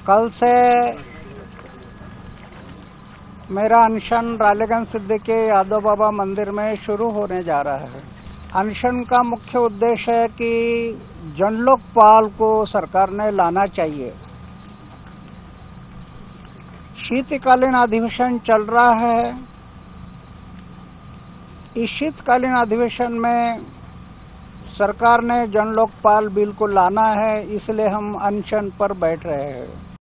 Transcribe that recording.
कल से मेरा अनशन रालेगंज सिद्दीकी यादव बाबा मंदिर में शुरू होने जा रहा है। अनशन का मुख्य उद्देश्य है कि जनलोकपाल को सरकार ने लाना चाहिए। शीतकालीन अधिवेशन चल रहा है। इस शीतकालीन अधिवेशन में सरकार ने जनलोकपाल बिल को लाना है, इसलिए हम अनशन पर बैठ रहे हैं।